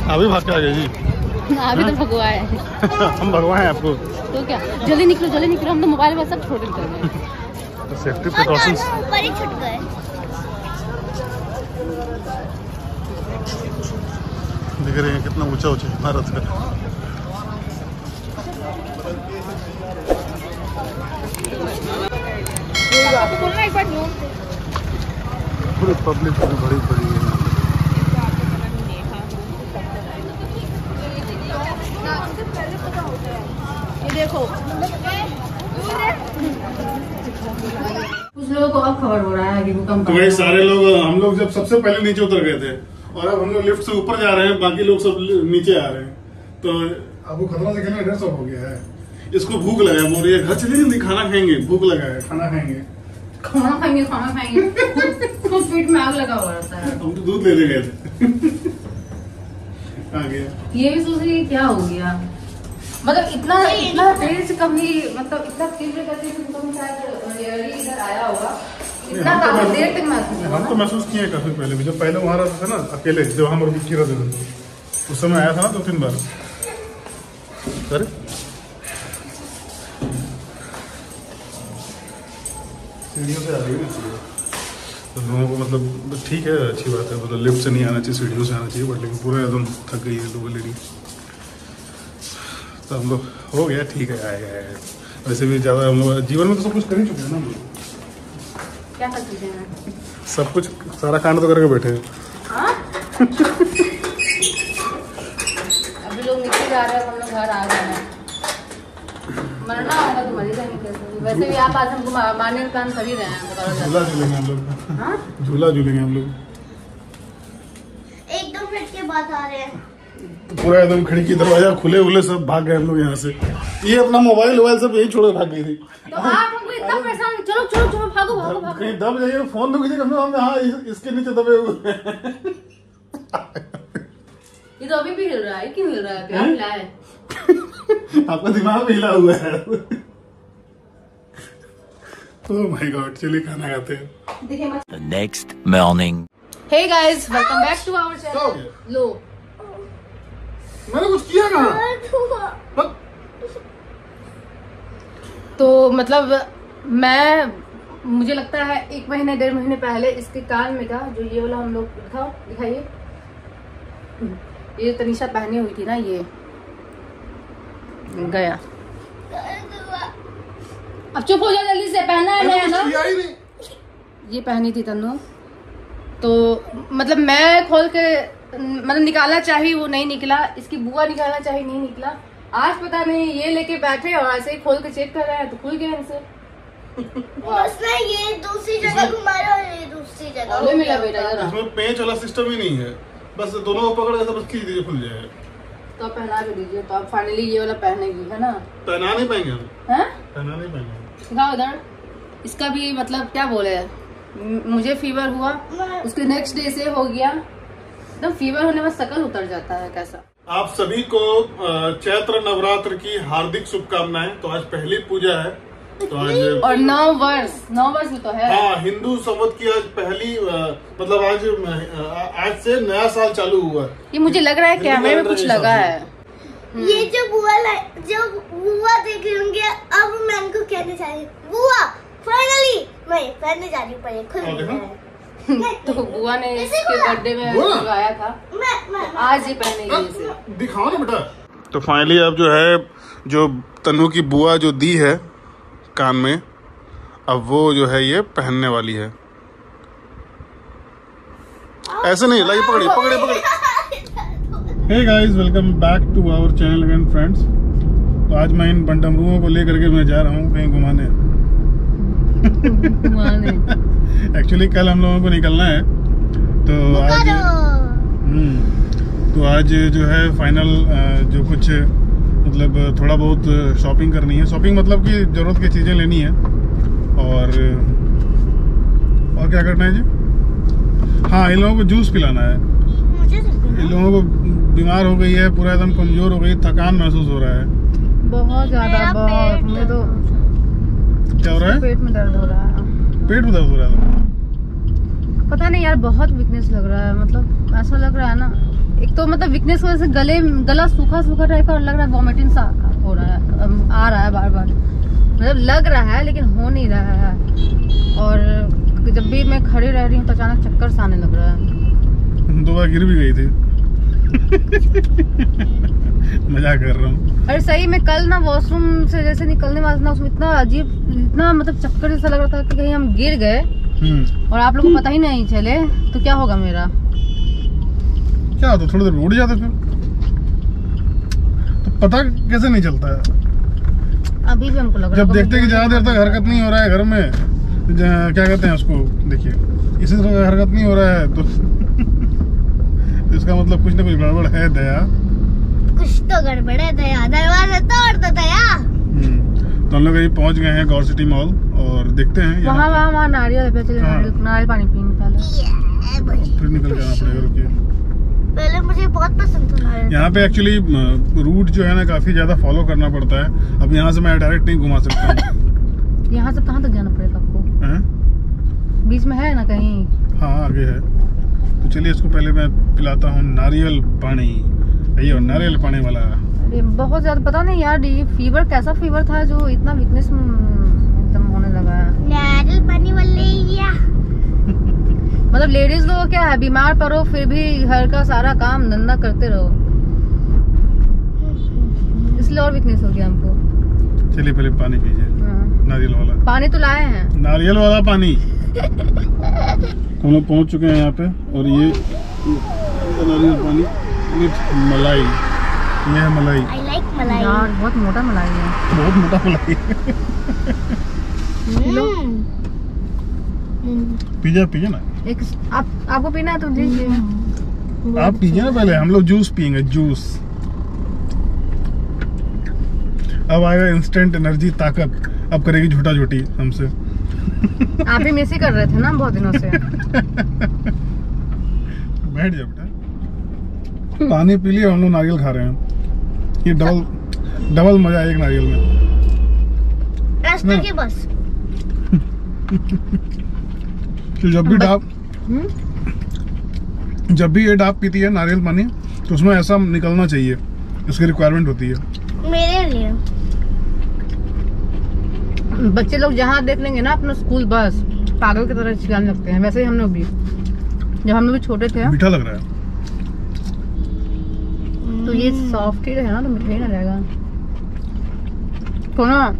अभी भाग के आ गए जी। अभी तो भगवा है। हम भगवान हैं आपको। तो क्या, जल्दी निकलो जल्दी निकलो, हम तो मोबाइल में सब छोड़ देते हैं। सेफ्टी प्रिकॉशंस ऊपर ही छूट गए। दिख रहे हैं कितना ऊंचा ऊंचा इमारत है। पूरी पब्लिक पूरी भरी पड़ी है। ये देखो कुछ लोगों को अब खबर हो रहा है कि भूकंप। तो भाई सारे लोग, हम लोग जब सबसे पहले नीचे उतर गए थे और अब हम लोग लिफ्ट से ऊपर जा रहे हैं, बाकी लोग सब नीचे आ रहे हैं। तो अब वो खतरा से कहना सब हो गया है। इसको भूख लगा है, बोल रही है घर चलिए जल्दी खाना खाएंगे, भूख लगा है खाना खाएंगे। खाना खाएंगे खुद पेट में आग लगा हुआ रहता है। हम तो दूध लेने गए थे। आ गया। ये भी सोच रही क्या हो गया, मतलब इतना तेज कभी, मतलब इतना तीव्र गति से कभी शायद इधर आया होगा। इतना काफी देर तक महसूस हम तो महसूस किए काफी पहले भी, जब पहले वहां रहते थे ना अकेले, जब हम और विक्की रहते थे उस समय आया था ना 2-3 बार। अरे सीढ़ियों से आ रही है ना, तो लोगों को मतलब ठीक है, अच्छी बात है, मतलब लिफ्ट से नहीं आना चाहिए, सीढ़ियों से आना चाहिए, बट लेकिन पूरा एकदम थक गई है लोग लेडी। तो हम लोग हो गया ठीक है, आएगा। वैसे भी ज़्यादा हम लोग जीवन में तो सब कुछ कर ही चुके हैं ना हम लोग। क्या कर चुके हैं? सब कुछ, सारा कांड तो करके बैठे हैं। अभी लोग नीचे जा रहे हैं, हम लोग घर आ गए हैं। मरना होगा तो मरी जाएंगे कैसे। वैसे भी आप आज हमको मारने का काम कर ही रहे हैं। झूला झूलेंगे हम लोग, झूला झूलेंगे हम लोग। एकदम फिट के बाद आ रहे हैं। पूरा एकदम खिड़की दरवाजा खुले उले सब भाग गए हम लोग यहाँ से। ये अपना मोबाइल सब यही छोड़ भाग गई थी। तो आप हमको इतना परेशान, चलो चलो चलो भागो भागो भागो। कहीं दब जाइए, फोन तो कीजिए कम से कम। हाँ इसके नीचे दबे हुए। ये तो अभी भी हिल रहा है, क्यों हिल रहा है? प्यार मिला है आपका दिमाग भी हिला हुआ है। ओह माय गॉड, चलिए खाना खाते हैं। The next morning. Hey guys, welcome back to our channel. लो, मैंने कुछ किया कहाँ? तो मतलब मुझे लगता है 1-1.5 महीने पहले इसके कान में था, जो ये वाला हम लोग दिखाइए, ये तनीषा पहनी हुई थी ना, ये गया। अब चुप हो जा जल्दी से, पहना है नया ना। ये पहनी थी तन्नू, तो मतलब मैं खोल के मतलब निकालना चाहिए, वो नहीं निकला। इसकी बुआ निकालना चाहिए, नहीं निकला। आज पता नहीं ये लेके बैठे और ऐसे ही खोल के चेक कर रहे हैं तो खुल गया इनसे। ये दूसरी जगह घुमा रहा है, ये दूसरी जगह मिला बेटा। इसमें पेंच वाला सिस्टम ही नहीं है, बस दोनों को पकड़ ऐसा बस खींच दीजिए, खुल जाएगा। तो आप पहना भी दीजिए। तो आप फाइनली ये वाला पहनेगी, है ना? पहना नहीं पाएंगे हम, पहना नहीं पाएंगे। दिखाओ इधर। इसका भी मतलब क्या बोले, मुझे फीवर हुआ, उसके नेक्स्ट डे से हो गया। एकदम फीवर होने में शकल उतर जाता है कैसा। आप सभी को चैत्र नवरात्र की हार्दिक शुभकामनाएं। तो आज पहली पूजा है, तो आज और 9 वर्ष भी तो है। हाँ, हिंदू संवत की आज पहली मतलब आज से नया साल चालू हुआ। ये मुझे लग रहा है कैमरे में कुछ लगा है। ये जो बुआ देख रही होंगी, अब मैं उनको कहने जा रही हूँ, बुआ फाइनली मैं पहनने जा रही हूँ, पर खुल गया है। तो बुआ ने इसके बर्थडे में लगाया था, तो आज ही पहनेगी इसे। दिखाओ ना बेटा। तो फाइनली अब जो है, जो तन्नू की बुआ जो दी है कान में, अब वो जो है ये पहनने वाली है। ऐसे नहीं लाइए, पकड़िए। Hey guys, welcome back to our channel again friends. तो आज मैं इन बंटमरुओं को लेकर के मैं जा रहा हूँ कहीं घुमाने। एक्चुअली कल हम लोगों को निकलना है, तो आज जो है फाइनल जो कुछ मतलब थोड़ा बहुत शॉपिंग करनी है। शॉपिंग मतलब कि जरूरत की चीजें लेनी है, और क्या करना है जी? हाँ, इन लोगों को जूस पिलाना है। इन लोगों को बीमार हो गई है, पूरा एकदम कमजोर हो गई, थकान महसूस हो रहा है बहुत ज्यादा। बहुत मुझे तो क्या हो रहा है? पेट में दर्द हो रहा है। पेट में दर्द हो रहा है? पता नहीं यार, बहुत वीकनेस लग रहा है। मतलब ऐसा लग रहा है ना एक तो मतलब वीकनेस की वजह से गला सूखा सूखा टाइप का लग रहा है, वॉमिटिंग सा हो रहा है, आ रहा है बार बार, मतलब लग रहा है लेकिन हो नहीं रहा है। और जब भी मैं खड़ी रह रही हूँ तो अचानक चक्कर सा आने लग रहा है। 2 बार गिर भी गई थी। मजाक कर रहा हूँ। अरे सही में कल ना वॉशरूम से जैसे निकलने वाला ना, उसमें इतना अजीब, इतना मतलब चक्कर जैसा लग रहा था कि कहीं हम गिर गए और आप लोगों को पता ही नहीं चले तो क्या होगा मेरा। क्या होता, थोड़ी देर उड़ जाते फिर तो पता कैसे नहीं चलता है। अभी भी हमको लग रहा है जब देखते कि ज्यादा देर तक हरकत नहीं हो रहा है घर में, क्या कहते हैं उसको, देखिए इसी तरह हरकत नहीं हो रहा है तो इसका मतलब कुछ ना कुछ गड़बड़ है। दया कुछ तो गड़बड़ है दया, दरवाजा तोड़ दो दया। तो हम लोग अभी पहुंच गए हैं गौर सिटी मॉल और देखते हैं वहाँ नारियल पे चले, नारियल पानी पीने पहले, फिर निकल जाना पड़ेगा। रुकिए, पहले मुझे बहुत पसंद था नारियल। यहाँ पे एक्चुअली रूट जो है ना काफी ज्यादा फॉलो करना पड़ता है। अब यहाँ से मैं डायरेक्ट नहीं घुमा सकता हूँ। यहाँ से कहाँ तक जाना पड़ेगा आपको? बीच में है ना कहीं? हाँ आगे है। तो चलिए इसको पहले मैं पिलाता हूँ नारियल पानी। ये नारियल पानी वाला। अरे बहुत ज्यादा पता नहीं यार, ये फीवर कैसा फीवर था जो इतना वीकनेस एकदम होने लगा है। नारियल पानी वाले या मतलब लेडीज लोग क्या है, बीमार पड़ो फिर भी घर का सारा काम धंधा करते रहो, इसलिए और वीकनेस हो गया हमको। चलिए पहले पानी पीजिए। नारियल वाला पानी तो लाए हैं, नारियल वाला पानी। हम लोग पहुंच चुके हैं यहाँ पे और ये नारियल पानी विथ मलाई। ये है मलाई। I like मलाई। यार बहुत मोटा मलाई है, बहुत मोटा मलाई। पीजिए ना। एक आपको पीना है तो लीजिए। आप पीजिए ना पहले, हम लोग जूस पियेंगे, जूस। अब आएगा इंस्टेंट एनर्जी, ताकत। अब करेगी झूठा झूठी हमसे। आप ही मिस ही कर रहे थे ना बहुत दिनों से। बैठ जाओ बेटा। पानी पी लिया, हम लोग नारियल खा रहे हैं। ये डबल मजा है एक नारियल में। रास्ते के बस। तो जब भी ये डाब पीती है नारियल पानी तो उसमें ऐसा निकलना चाहिए, इसकी रिक्वायरमेंट होती है मेरे लिए। बच्चे लोग जहाँ देख लेंगे ना अपना स्कूल बस पागल की तरह चिल्लाने लगते हैं। वैसे ही हम लोग भी, जब हम लोग भी छोटे थे। मीठा लग रहा है तो ये सॉफ्ट ही रहेगा ना तो मीठा ही ना रहेगा। तो ना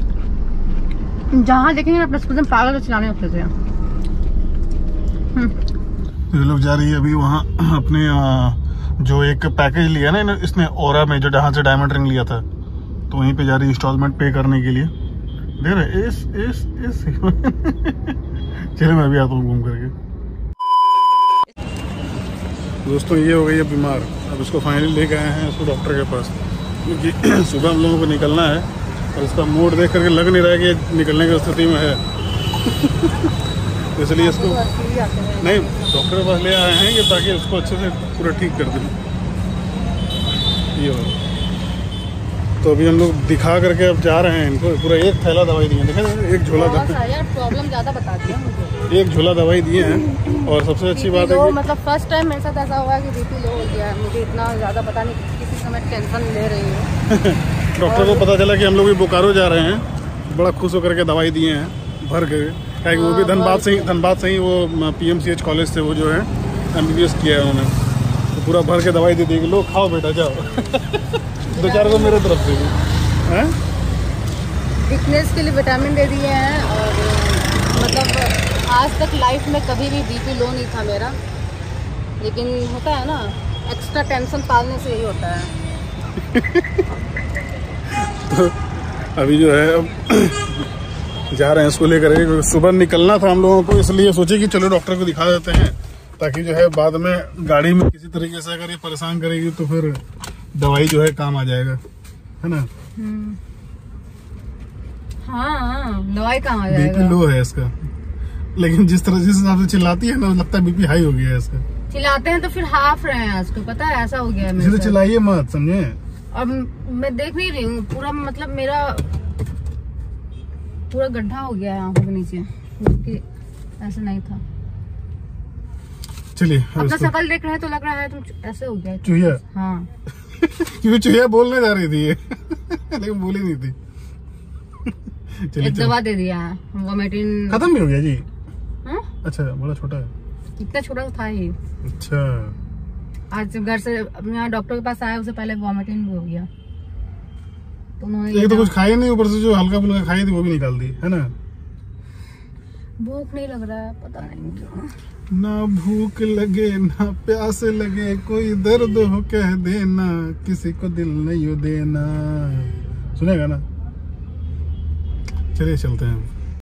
जहाँ देखेंगे ना अपने स्कूल में पागल चिल्लाने लगते थे। ये लोग जा रही है अभी वहाँ अपने जो एक पैकेज लिया ना इसने ओरा में, जो जहाँ से डायमंड रिंग लिया था, तो वहीं पे जा रही है इंस्टॉलमेंट पे करने के लिए। देख रहे इस चलिए मैं भी आता हूँ घूम करके। दोस्तों ये हो गई है बीमार, अब इसको फाइनली लेके आए हैं इसको डॉक्टर के पास, क्योंकि सुबह हम लोगों को निकलना है और इसका मूड देख करके लग नहीं रहा है कि निकलने की स्थिति में है। इसलिए इसको नहीं डॉक्टर के पास ले आए हैं कि ताकि उसको अच्छे से पूरा ठीक कर दें। ये हो तो अभी हम लोग दिखा करके अब जा रहे हैं इनको। पूरा एक थैला दवाई दिए, देखा एक झोला प्रॉब्लम ज्यादा बता दिया मुझे। एक झोला दवाई दिए हैं। और सबसे अच्छी बात है कि मतलब फर्स्ट टाइम मेरे साथ ऐसा हुआ कि बीपी लो हो गया। मुझे इतना ज्यादा पता नहीं, किसी समय टेंशन ले रही हूँ। डॉक्टर को पता चला कि हम लोग भी बोकारो जा रहे हैं, बड़ा खुश होकर के दवाई दिए हैं भर के। क्या वो भी धनबाद से ही वो PMCH कॉलेज से वो जो है MBBS किया है उन्होंने, तो पूरा भर के दवाई दे दी कि लो खाओ बेटा जाओ। 2-4 को मेरे तरफ से भी हैं, फिटनेस के लिए विटामिन दे दिए हैं। और मतलब आज तक लाइफ में कभी भी बीपी लो नहीं था मेरा, लेकिन होता है ना एक्स्ट्रा टेंशन पालने से यही होता है। तो अभी जो है अब जा रहे हैं इसको लेकर। सुबह निकलना था हम लोगों को, इसलिए सोचे कि चलो डॉक्टर को दिखा देते हैं, ताकि जो है बाद में गाड़ी में किसी तरीके से अगर ये परेशान करेगी तो फिर दवाई जो है काम आ जाएगा, है ना। हाँ दवाई काम आ जाएगा। बीपी लो है इसका, लेकिन जिस हिसाब से चिल्लाती है ना लगता है बीपी हाई हो गया है इसका। चिल्लाते हैं तो फिर हाफ रहे हैं आज को, पता है ऐसा हो गया है मेरे साथ। चिल्लाइए मत, समझे। अब मैं देख नहीं रही हूँ पूरा, मतलब मेरा पूरा गड्ढा हो गया है आंखों के नीचे, जबकि ऐसा नहीं था। चलिए अपना शकल देख रहे हैं तो लग रहा है तुम ऐसे हो गया। चूहिया? हाँ क्योंकि चूहिया बोलने जा रही थी ये लेकिन बोली नहीं थी। एक दवा दे दिया, वोमिटिंग खत्म भी हो गया जी। हाँ? अच्छा बड़ा छोटा है, इतना छोटा तो था ही। अच्छा आज घर से यहाँ डॉक्टर के पास आया, उससे पहले वोमिटिंग भी हो गया। तो उन्होंने एक तो कुछ खाई नहीं, ऊपर से जो हल्का फुल्का खाई थी वो भी निकाल दी है ना। भूख नहीं लग रहा है, पता नहीं क्यों। ना भूख लगे ना प्यास लगे, कोई दर्द हो कह देना, किसी को दिल नहीं हो देना, सुनेगा ना। चलिए चलते हैं।